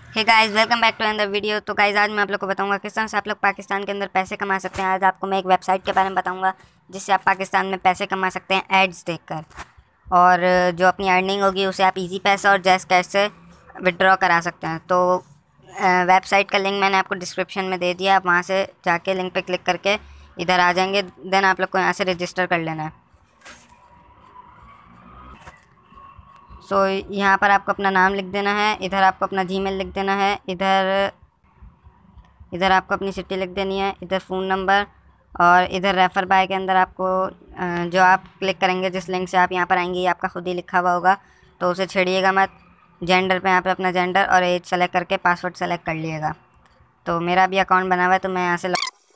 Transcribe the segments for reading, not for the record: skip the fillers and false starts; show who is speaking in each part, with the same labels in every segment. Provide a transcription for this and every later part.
Speaker 1: Hey guys, welcome back to another video. तो guys, आज मैं आप लोग को बताऊंगा किस तरह से आप लोग पाकिस्तान के अंदर पैसे कमा सकते हैं। आज आपको मैं एक वेबसाइट के बारे में बताऊंगा जिससे आप पाकिस्तान में पैसे कमा सकते हैं एड्स देखकर। और जो अपनी अर्निंग होगी उसे आप इजी पैसा और जैज़ कैश से विड्रॉ करा सकते हैं। तो वेबसाइट का लिंक मैंने आपको डिस्क्रिप्शन में दे दिया। आप वहाँ से जाके लिंक पर क्लिक करके इधर आ जाएंगे। देन आप लोग को यहाँ से रजिस्टर कर लेना है। यहाँ पर आपको अपना नाम लिख देना है, इधर आपको अपना जीमेल लिख देना है, इधर इधर आपको अपनी सिटी लिख देनी है, इधर फ़ोन नंबर, और इधर रेफ़र बाय के अंदर आपको जो आप क्लिक करेंगे, जिस लिंक से आप यहाँ पर आएंगे, ये आपका खुद ही लिखा हुआ होगा, तो उसे छेड़िएगा मत। जेंडर पे यहाँ पे अपना जेंडर और एज सेलेक्ट करके पासवर्ड सेलेक्ट कर लीजिएगा। तो मेरा भी अकाउंट बना हुआ है, तो मैं यहाँ से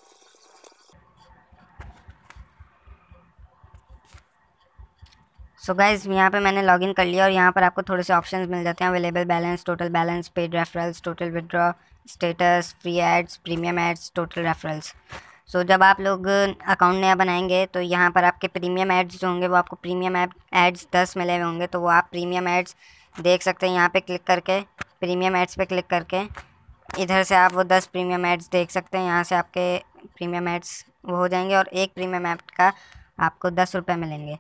Speaker 1: सो गाइज़, यहाँ पे मैंने लॉगिन कर लिया और यहाँ पर आपको थोड़े से ऑप्शंस मिल जाते हैं। Available balance, total balance, paid referrals, total withdraw, status, free ads, premium ads, total referrals. So जब आप लोग अकाउंट नया बनाएंगे तो यहाँ पर आपके प्रीमियम एड्स जो होंगे वो आपको प्रीमियम एड्स 10 मिले हुए होंगे, तो वो आप प्रीमियम एड्स देख सकते हैं। यहाँ पर क्लिक करके प्रीमियम एड्स पर क्लिक करके इधर से आप वो 10 प्रीमियम एड्स देख सकते हैं। यहाँ से आपके प्रीमियम एड्स वो हो जाएंगे और एक प्रीमियम एड का आपको 10 रुपये मिलेंगे।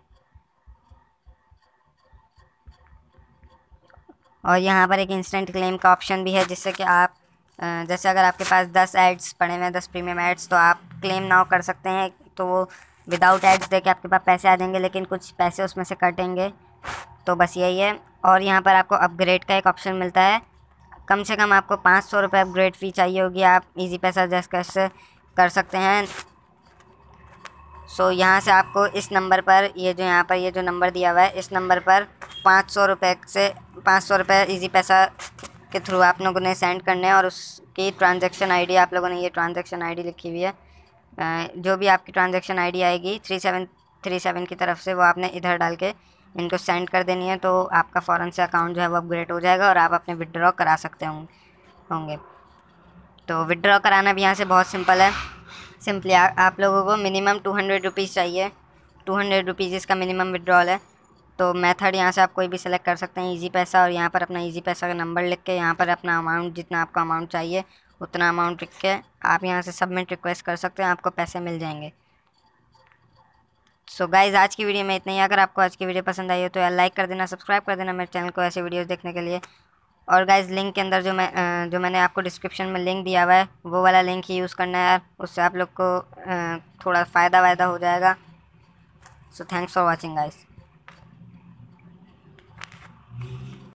Speaker 1: और यहाँ पर एक इंस्टेंट क्लेम का ऑप्शन भी है, जिससे कि आप जैसे अगर आपके पास 10 एड्स पड़े हुए हैं, 10 प्रीमियम एड्स, तो आप क्लेम नाउ कर सकते हैं। तो वो विदाउट एड्स देके आपके पास पैसे आ जाएंगे, लेकिन कुछ पैसे उसमें से कटेंगे। तो बस यही है। और यहाँ पर आपको अपग्रेड का एक ऑप्शन मिलता है। कम से कम आपको 500 रुपये अपग्रेड फ़ी चाहिए होगी। आप इजी पैसा जैज़ कैश से कर सकते हैं। यहाँ से आपको इस नंबर पर ये जो नंबर दिया हुआ है, इस नंबर पर 500 रुपये इजी पैसा के थ्रू आप लोगों ने सेंड करने हैं। और उसकी ट्रांजैक्शन आईडी आप लोगों ने, ये ट्रांजैक्शन आईडी लिखी हुई है, जो भी आपकी ट्रांजैक्शन आईडी आएगी 3737 की तरफ से, वो आपने इधर डाल के इनको सेंड कर देनी है। तो आपका फ़ौरन से अकाउंट जो है वो अपग्रेड हो जाएगा और आप अपने विड्रॉ करा सकते होंगे। तो विड्रॉ कराना भी यहाँ से बहुत सिंपल है। सिंपली आप लोगों को मिनिमम 200 रुपीज़ चाहिए। 200 रुपीज़ इसका मिनिमम विड्रॉल है। तो मेथड यहाँ से आप कोई भी सेलेक्ट कर सकते हैं, इजी पैसा, और यहाँ पर अपना इजी पैसा का नंबर लिख के यहाँ पर अपना अमाउंट, जितना आपका अमाउंट चाहिए उतना अमाउंट लिख के आप यहाँ से सबमिट रिक्वेस्ट कर सकते हैं, आपको पैसे मिल जाएंगे। सो गाइज़, आज की वीडियो में इतना ही। अगर आपको आज की वीडियो पसंद आई हो तो यार लाइक कर देना, सब्सक्राइब कर देना मेरे चैनल को ऐसे वीडियोस देखने के लिए। और गाइज़, लिंक के अंदर जो मैंने आपको डिस्क्रिप्शन में लिंक दिया हुआ है, वो वाला लिंक ही यूज़ करना है यार, उससे आप लोग को थोड़ा फ़ायदा हो जाएगा। So thanks for watching guys.